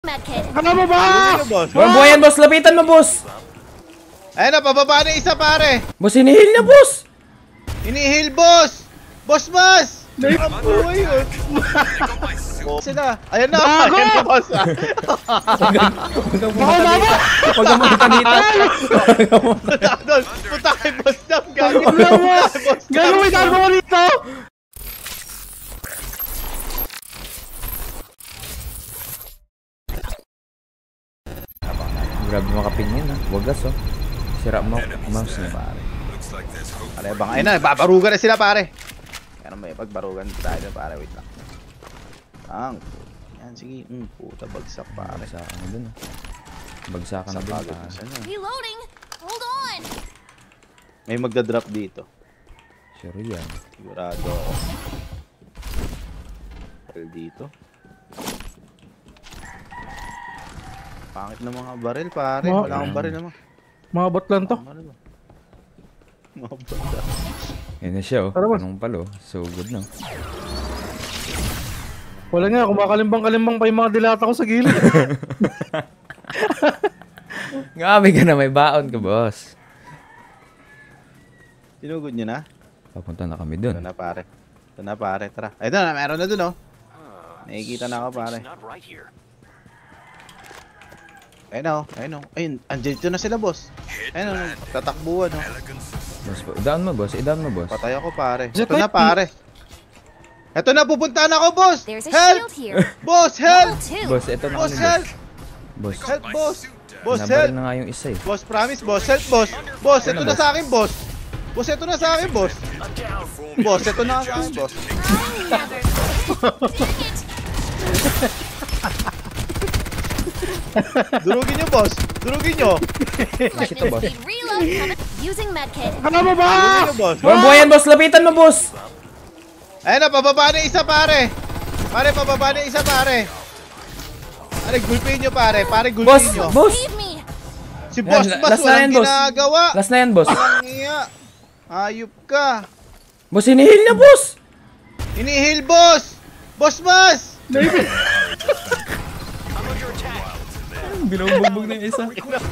Ano mo ba? Buhay yan, boss. Lapitan mo, boss. Ayun na, pababa na isa, pare. Boss, hinihil na, boss. Hinihil, boss. Boss, mas. Ang buhay yun. Sila. Ayun na. Ayun na, boss. Huwag kang magtanita. Punta kay boss Jam. Gagawin tayo mo rito. Grabe makapingin, ha. Wagas, oh. Sira mo. Mouse na, pare. Pare, bang. Ayun na, babarugan na sila, pare. Kaya may pagbarugan tayo na, pare. Wait lang. Yan, sige. Puta, bagsak, pare. Bagsakan na dun, oh. Bagsakan na dun, pare. Reloading. Hold on. May magdadrop dito. Sure yan. Sigurado ako. Baril dito. Pangit na mga baril, pare. Wala akong baril naman. Mga bot lang to. Mga bot lang. Yan na siya, oh. Anong palo. So good na. Wala nga, kumakalimbang-kalimbang pa yung mga dilata ko sa gilid. Grabe ka na, may baon ka, boss. Tinugod nyo na? Papunta na kami dun. Ito na, pare. Ito na, pare. Tara. Ito na, meron na dun, oh. Nakikita na ako, pare. Ayun na, oh. Ayun, oh. Ayun, andito na sila, boss. Ayun, oh. Tatakbuhan, oh. Boss, i-down mo, boss. I-down mo, boss. Patay ako, pare. Ito na, pare. Ito na, pupuntaan ako, boss. Help! Boss, help! Boss, ito na Boss, kami, help! boss. Help, boss! Boss, Nabaril help! na nga yung isa, eh. Boss, promise, boss. Help, boss. Boss, ito Ano, na boss? sa akin, boss. Boss, ito na sa akin, boss. Boss, ito na sa akin, boss. Durugin nyo, boss. Durugin nyo. Nakita, boss. Reload. Using medkit. Ano mo ba? Durugin nyo, boss. Buhay yan, boss. Lapitan mo, boss. Ayun na, pababa na isa, pare. Pare, pababa na isa, pare. Pare, gulpin nyo, pare. Pare, Boss, gulpin nyo. boss. Leave me. Si boss, Yan, mas last na walang yan, boss. ginagawa. Last na yan, boss. Walang iya. Ayup ka. Boss, hinihil na, boss. Hinihil, boss. Boss, mas. Binubugbog na yung isa.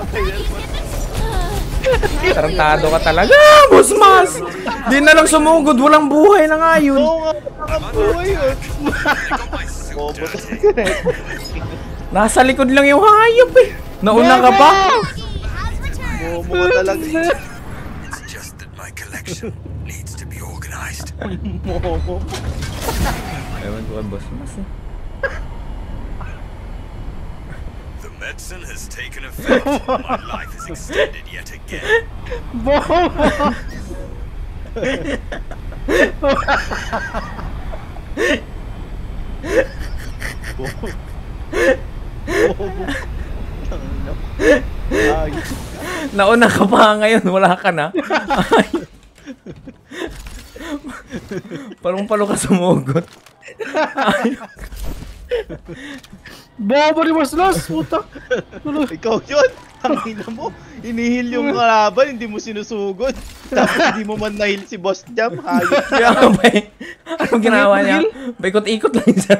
Tarantado ka talaga, boss mas! Di na lang sumugod, walang buhay na nga yun. Oo nga, ang buhay yun. Bobo talaga. Nasa likod lang yung hayop, eh. Nauna ka pa. Bobo ka talaga. It's just that my collection needs to be organized. Bobo. Ewan ko kay boss mas, eh. The medicine has taken effect. My life is extended yet again. Ay, Nauna ka pa ngayon, wala ka na. Ay. Palong-palo ka sumugot. Bobo ni Mas Los, puta. ikaw yun. Ang ina mo. Inihil yung kalaban, hindi mo sinusugod. Tapos hindi mo man nahil si Boss Jam. Hayop. Kaya nga ba, eh. Anong ginawa niya? Baikot-ikot lang siya.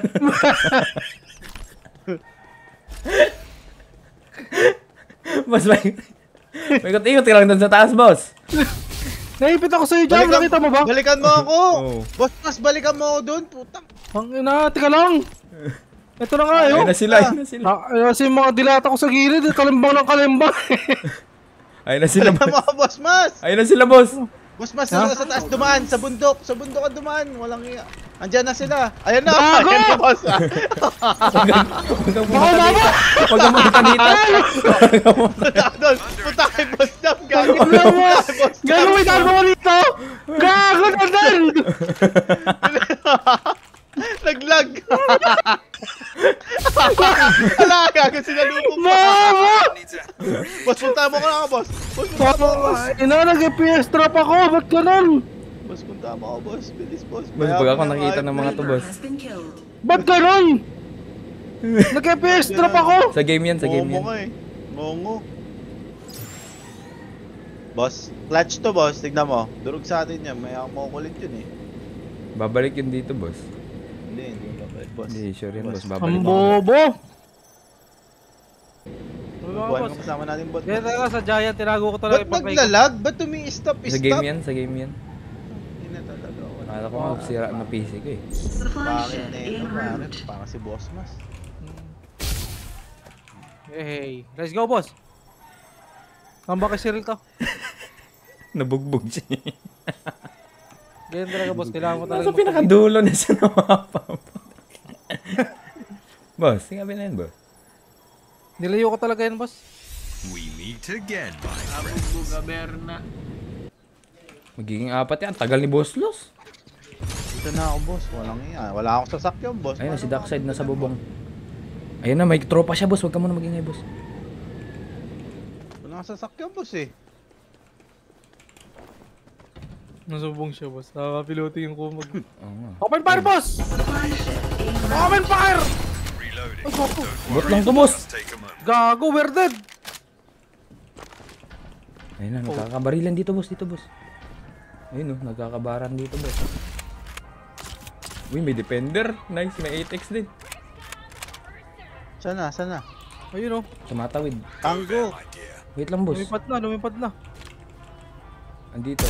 Boss, baikot-ikot ka lang dun sa taas, boss. Naipit ako sa'yo dyan, nakita mo ba? Balikan mo ako. Oo. Boss, mas balikan mo ako doon. Putang. Ang ina, tika lang. Ito na nga, Ayun yun. na sila, ayun na sila. Kasi yung mga dilata ko sa gilid, kalimbang ng kalimbang. Ayun na sila, Balikan mo boss. ako, Boss Mas. Ayun na sila, boss. Boss Mas, sa taas dumaan. Sa bundok. Sa bundok ka dumaan. Walang iya. Andyan na sila. Ayan na. Bago! Ayan na, Boss. Huwag kang magtanita. Punta kay Boss Jam. Gagawin tayo mo rito. Gago na din. Naglag. Wala, gago sila lupo pa. Mama! Boss, punta mo ka na ako, boss. Boss, punta mo ako, boss. Ina, nag-FPS trap ako. Ba't ganun? Boss, punta mo ako, boss. Bilis, boss. Boss, pag ako nakita ng mga to, boss. Ba't ganun? Nag-FPS trap ako. Sa game yan, sa game Mongo yan. ka eh. Mongo. Boss, clutch to, boss. Tignan mo. Durog sa atin yan. May ako makukulit yun eh. Babalik yun dito, boss. Hindi babalik, boss. Hindi, sure yan, boss. Ang Babalik. bobo. Buhay boss. ng kasama natin bot. Kaya talaga sa Giant, tinago ko talaga Ba't naglalag? Ba't tumi-stop? Sa game yan, sa game yan. Hindi na talaga. Akala ko nga sira na PC ko eh. Bakit na ito pare? Parang si Boss Mas. Hey, let's go, boss. Kamba kay Cyril to. Nabugbog siya. Ganyan talaga, boss. Kailangan ko talaga. Nasa pinakadulo na siya namapa. Boss, sinabi na yun, boss. Nilayo ko talaga yan, boss. We meet again, my friend. Buga Berna. Magiging apat yan. Tagal ni Boss Los. Dito na ako boss. Walang iya. Wala akong sasakyan boss. Ayun na, si Darkside nasa bubong. Ayun na, may tropa siya, boss. Huwag ka muna magingay, boss. Wala akong sasakyan boss eh. Nasubong siya, boss. Nakapiloto yung kumag. Oo nga. Open fire, boss! Open fire! Reloading. Bot lang to, boss. Just take a moment. Gago, we're dead! Ayun na, nagkakabarilan dito, boss. Dito, boss. Ayun oh, nagkakabaran dito, boss. Uy, may defender. Nice, may 8x din. Sana, sana. Ayun, oh. Tumatawid. Tango. Idea. Wait lang, boss. Lumipad na. Andito.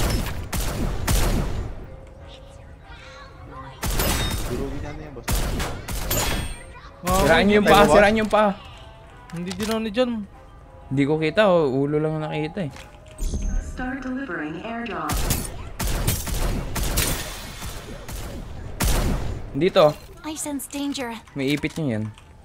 Durugin na yan boss. Siraan niyo yung paa, siraan niyo yung paa. Hindi din ako ni John. Hindi ko kita, oh. Ulo lang ang nakita eh. Start delivering airdrop. Dito, I sense danger. may ipit niyo yan.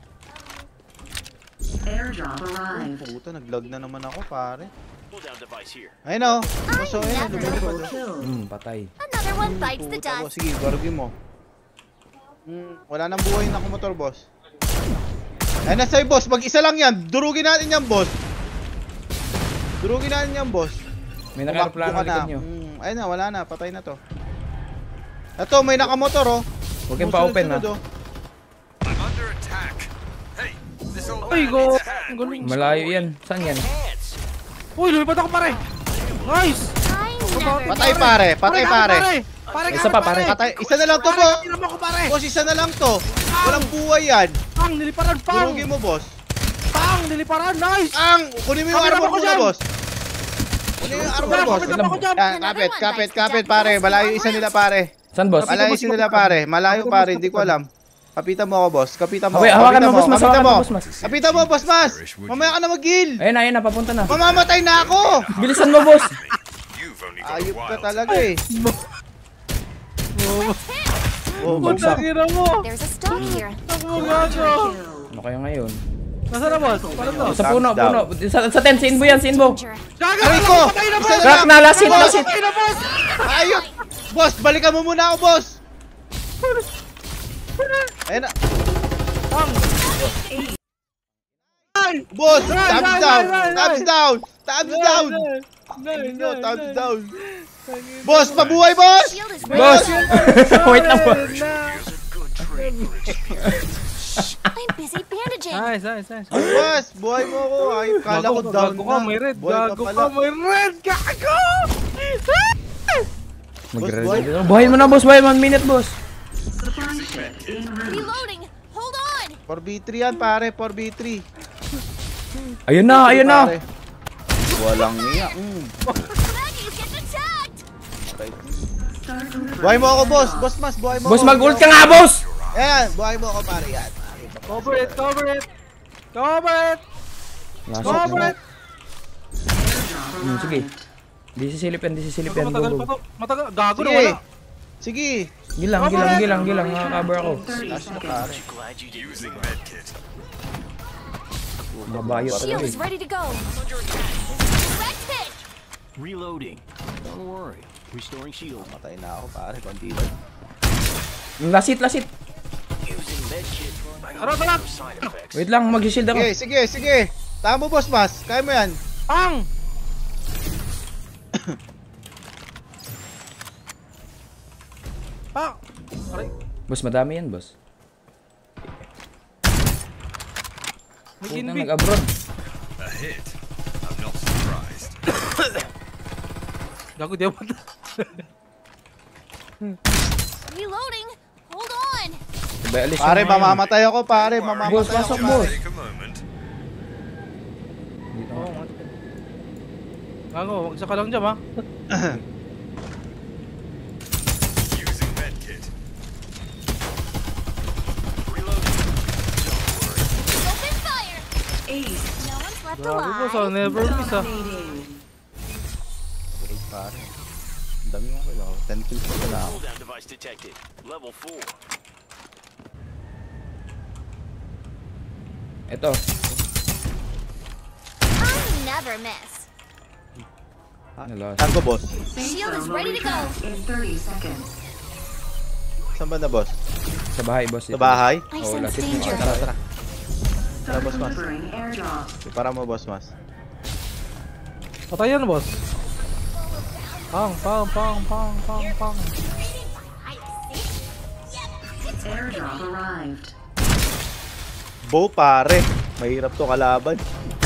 Airdrop arrived. Puta, nag-lag na naman ako pare. Ayun o. Boss, ayun o. Lumilipad o. Kill. Patay. Another one bites the Puta boss. dust. Sige, barugin mo. Wala nang buhay na kumotor boss. Ayun na sa'yo boss. Mag-isa lang yan. Durugin natin yan boss. Durugin natin yan boss. May Tumakbo naka-aeroplano ka na. likod nyo. Ayun na, wala na. Patay na to. Ito, may nakamotor oh. Huwag kayong pa-open ha. Sunod-sunod, oh. I'm under attack. Hey, this old Ay, man go! needs a hand. Ang galing. Malayo yan. Saan yan? Uy, lumipad ako, pare! Nice! I never Patay pare. Patay pare. Pare, Isa pa, pare. Patay. Isa na lang to boss. Tira mo ako, pare! Boss, isa na lang to. Walang buhay yan. Pang, niliparan, pang! Durugin mo boss. Pang, niliparan, nice! Kunin mo yung Kamera armor mo muna dyan. boss. Kunin yung armor boss. Kapit ako dyan! Yan, kapit pare. Malayo isa nila pare. Saan, boss? Malayo isa nila pare. Malayo pare, hindi ko alam. Kapitan mo ako boss. Kapitan mo. Okay, hawakan mo, boss mas. Kapitan Hawakan mo. mo, boss mas. Kapitan mo, boss mas. Mamaya ka na mag-heal. Ayun na, papunta na. Mamamatay na ako. Bilisan mo, boss. You've only got a Ayop ka while. talaga eh. Oh, Puta, kira mo! There's a stock here. Ako, gago! Ano kayo ngayon? Nasaan na, boss? Paano to? Sa puno, puno. Sa tent, si Inbo yan, si Inbo. Danger. Gago! Aray ko! Patay na, Isa boss! Crack na, last hit, last hit. Patay na, boss! Ayop! Boss, balikan mo muna ako, boss! Ayun na. Boss, thumbs down! Thumbs down! Thumbs down! Thumbs down! Boss, pabuhay, boss! Shield is Boss! Wait lang, boss. I'm busy bandaging. Nice. Boss, buhay mo ako. Ay, kala ko down Gago ka, may red. Buhay Gago pala. ka, may red. Gago! Mag-ready. Buhayin mo na, boss. Buhayin 1 minute, boss. Supply ship en route. Reloading. Hold on. 4v3 yan, pare. 4v3. Ayun na, ayun na. Pare. Walang iya. Maggie's getting attacked. Start delivering. Buhay mo ako, boss. Boss mas, buhay mo Boss, ako. mag-ult ka nga, boss. Yan, buhay mo ako, pare. Yan. Cover it! Cover it. Sige. Di sisilip yan, Matagal pa Go, go. to. Matagal. Gago na Sige. wala. Sige. Gilang. Nakaka-cover ako. 30 seconds. Using medkit. Mabayo Shield talaga is eh. ready to go. Direct hit. Reloading. Don't worry. Restoring shield. Matay na ako, pare. Konti lang. Last hit. Using medkit. Tara! Side effects. Wait lang, mag-shield ako. Sige. Tama mo, boss mas. Kaya mo yan. Pang! Pang! Aray. Boss, madami yan, boss. May Puta, kinbig. nag-abroad. A hit. I'm not surprised. Gago, di ako. Reloading. Hold on. Sabay alis Pare, yung mga yan. mamamatay ako, pare. Boss, Mamamatay ako, pasok, pare. boss. Take a moment. Dito. Oo, nga. Gago, magsa ka lang dyan ha. Using medkit. Reloading. Open fire! Ace. No one's left Grabe po, sa alive. never miss ah. Dominating. Durog pare. Ang dami mong kailangan. 10 kills pa pala ako. Cooldown device detected. Level 4. Ito. I never miss. Nalos. Saan ko, boss? Safe Shield is zone will ready to go. return in 30 seconds. Saan ba na, boss? Sa bahay, boss. Sa bahay? I Oh, sense lapit mo. danger. Tara, tara. Start boss, mas. delivering airdrop. Para mo, boss, mas. Patayan boss. Pang, pang, pang, pang, pang, pang. Airdrop arrived. Bo, pare. Mahirap to kalaban.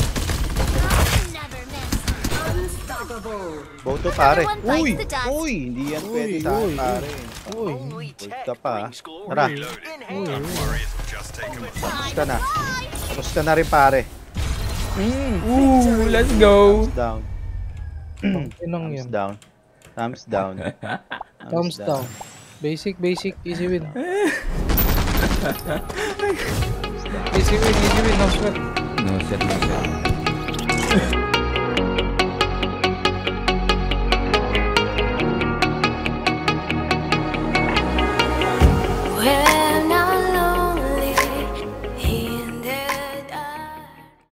Never miss. Unstoppable. Bo to, pare. Everyone bites Uy! the dust. Uy! Hindi yan Uy, pwede sa akin, uy, pare. Uy. Only Hold tech ka pa, ring score. Tara. Reloading. In hand. Warriors have just taken a Kamusta na? Kamusta na rin, pare? Ooh, let's go. Thumbs down. Inang Thumbs yan. down. Thumbs down. Thumbs down. Basic, basic, easy win. Easy win, no sweat. No set, no set.